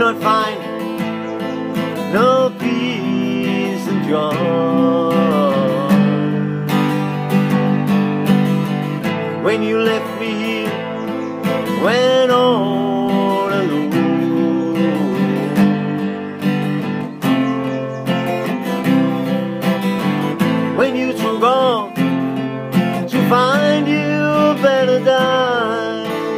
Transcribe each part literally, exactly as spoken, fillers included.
not find no peace and joy. When you left me here, when all alone, when you took off to find you a better die.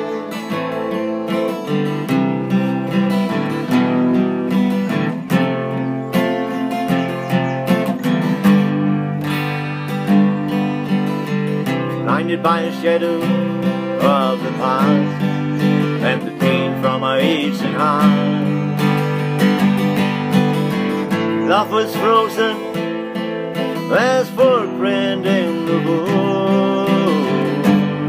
Blinded by the shadow of the past and the pain from our aging heart. Love was frozen as footprint in the book.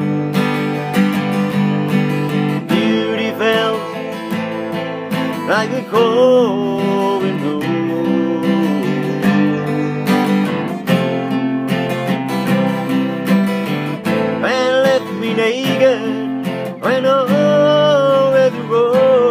Beauty felt like a cold wind blew. Naked when nowhere to go.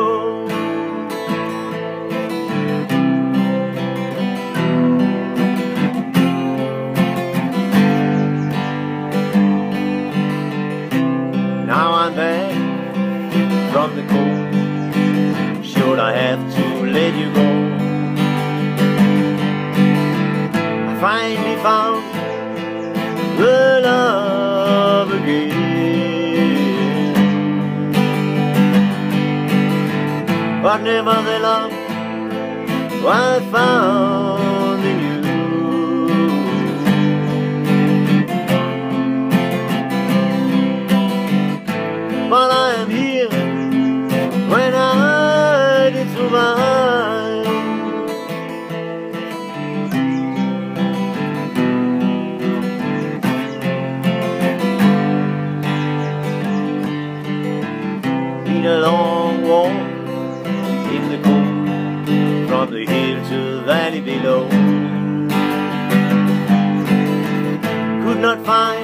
Now I'm back from the cold. Should I have to let you go? I finally found the love again. But never the love I found in you. But I am here when I did survive. Been a long walk in the cold, from the hill to the valley below. Could not find